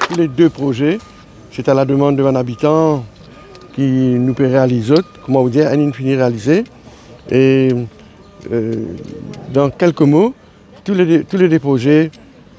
tous les deux projets, c'est à la demande de un habitant qui nous peut réaliser, comment vous dire, un infini réalisé. Et dans quelques mots, tous les deux projets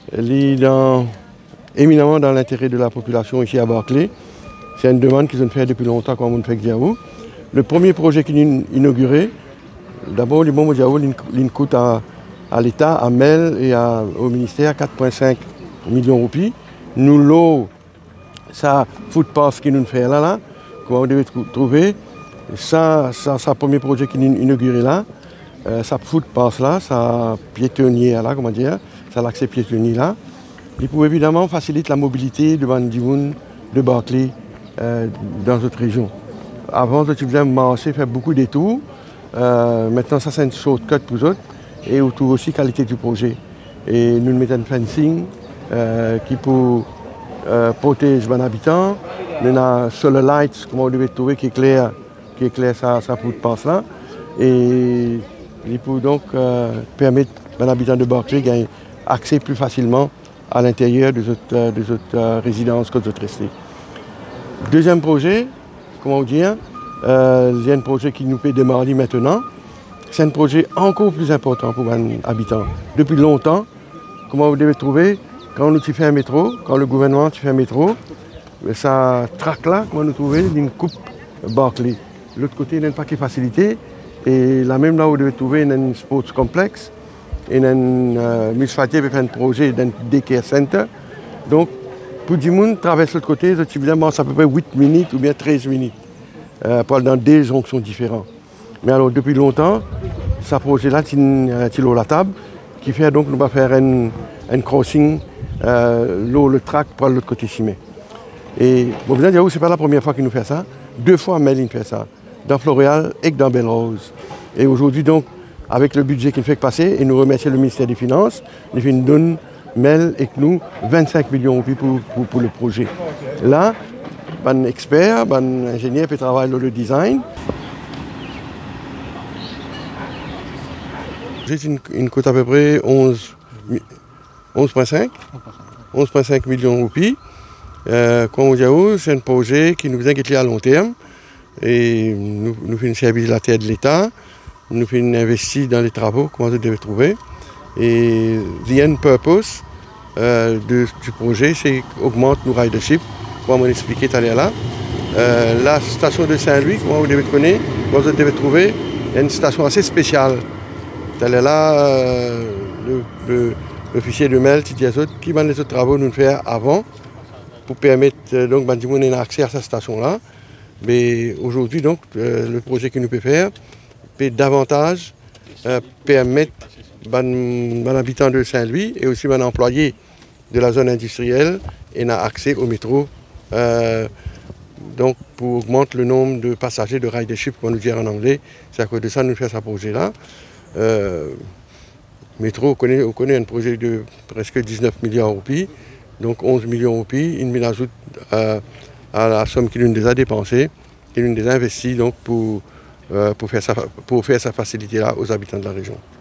sont éminemment dans l'intérêt de la population ici à Barclay. C'est une demande qu'ils ont fait depuis longtemps, comme on fait dire. Le premier projet qu'ils ont inauguré, d'abord, le Momo Diao, il coûte à l'État, à MEL et au ministère 4,5 millions de roupies. Nous, l'eau, ça, footpath qui nous fait là, comment vous devez trouver, ça, c'est le premier projet qu'ils ont inauguré là. Ça footpath là, ça piétonnier là, comment dire, ça l'accès piétonnier là. Il peut évidemment faciliter la mobilité de Bandimoun, de Barclay, dans notre région. Avant, tu faisais marcher, faire beaucoup de détours. Maintenant, ça c'est une shortcut pour eux. Et autour aussi qualité du projet. Et nous mettons un fencing qui peut protéger les habitants. Nous avons solar lights, comme vous devez trouver, qui éclaire ça footpath là. Et il peut donc permettre aux habitants de Barclay d'avoir accès plus facilement à l'intérieur des autres résidences que d'autres restés. Deuxième projet, comment dire, il y a un projet qui nous peut démarrer maintenant. C'est un projet encore plus important pour les habitants. Depuis longtemps, comment vous devez trouver, quand nous fait un métro, quand le gouvernement fait un métro, ça traque là, comment nous trouver, une coupe Barclay. De l'autre côté, il y a un paquet de facilités. Et là même là, vous devez trouver un sports complexe. Et un municipalité fait un projet d'un daycare center. Donc, pour du monde traverse l'autre côté, évidemment, c'est à peu près 8 minutes ou bien 13 minutes. Dans des jonctions différentes. Mais alors, depuis longtemps, ce projet-là, c'est la table, qui fait donc, nous va faire un crossing, le track pour l'autre côté cimé. Et, bon, vous allez dire, ce n'est pas la première fois qu'il nous fait ça. 2 fois, Méline fait ça, dans Floréal et dans Belle-Rose. Et aujourd'hui, donc, avec le budget qu'il fait passer, et nous remercions le ministère des Finances, il nous donne, Mel et nous, 25 millions pour le projet. Là, un expert, un ingénieur qui travaille dans le design. J'ai une coûte à peu près 11,5 millions de roupies. Comme on dit, c'est un projet qui nous inquiète à long terme. Et nous faisons un service de la terre de l'État. Nous faisons investir dans les travaux, comment vous devez trouver. Et the end purpose du projet, c'est d'augmenter nos ridership, comme on expliqué tout à l'heure là. La station de Saint-Louis, comment vous devez connaître, comment vous devez trouver, il y a une station assez spéciale. Tout à l'heure là, l'officier de MEL, qui va les autres travaux nous faire avant, pour permettre donc d'avoir accès à cette station-là. Mais aujourd'hui, donc, le projet que nous pouvons faire peut davantage permettre aux habitants de Saint-Louis et aussi aux employés de la zone industrielle et accès au métro. Donc, pour augmenter le nombre de passagers de ridership, comme on nous dit en anglais, c'est à cause de ça que nous faisons ce projet-là. Métro, on connaît un projet de presque 19 milliards de roupies, donc 11 millions de roupies, une mise ajoute à la somme qu'il nous a dépensée, qu'il nous a investie donc pour faire cette facilité-là aux habitants de la région.